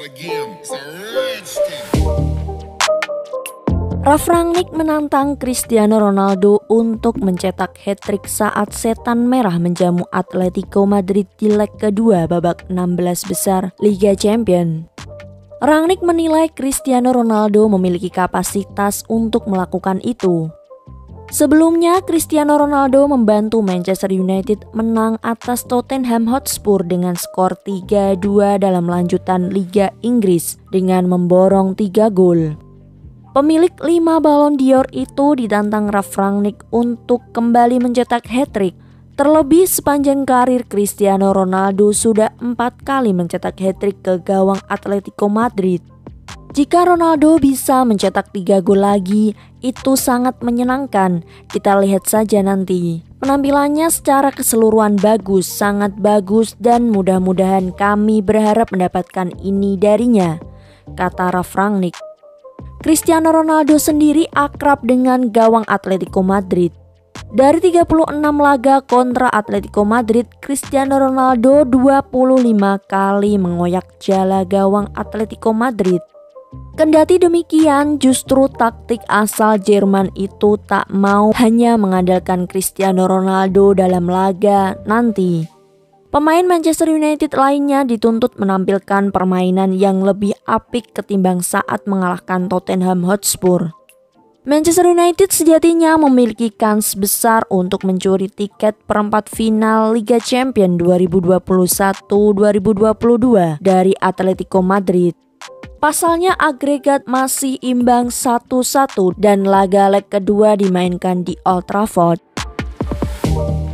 again. It's a rich thing. Ralf Rangnick menantang Cristiano Ronaldo untuk mencetak hat-trick saat setan merah menjamu Atletico Madrid di leg kedua babak 16 besar Liga Champions. Rangnick menilai Cristiano Ronaldo memiliki kapasitas untuk melakukan itu. Sebelumnya, Cristiano Ronaldo membantu Manchester United menang atas Tottenham Hotspur dengan skor 3-2 dalam lanjutan Liga Inggris dengan memborong 3 gol. Pemilik 5 Ballon d'Or itu ditantang Ralf Rangnick untuk kembali mencetak hat-trick. Terlebih sepanjang karir Cristiano Ronaldo sudah 4 kali mencetak hat-trick ke gawang Atletico Madrid. Jika Ronaldo bisa mencetak 3 gol lagi, itu sangat menyenangkan. Kita lihat saja nanti. Penampilannya secara keseluruhan bagus, sangat bagus, dan mudah-mudahan kami berharap mendapatkan ini darinya, kata Ralf Rangnick. Cristiano Ronaldo sendiri akrab dengan gawang Atletico Madrid. Dari 36 laga kontra Atletico Madrid, Cristiano Ronaldo 25 kali mengoyak jala gawang Atletico Madrid. Kendati demikian, justru taktik asal Jerman itu tak mau hanya mengandalkan Cristiano Ronaldo dalam laga nanti. Pemain Manchester United lainnya dituntut menampilkan permainan yang lebih apik ketimbang saat mengalahkan Tottenham Hotspur. Manchester United sejatinya memiliki kans besar untuk mencuri tiket perempat final Liga Champions 2021-2022 dari Atletico Madrid. Pasalnya agregat masih imbang 1-1 dan laga leg kedua dimainkan di Old Trafford.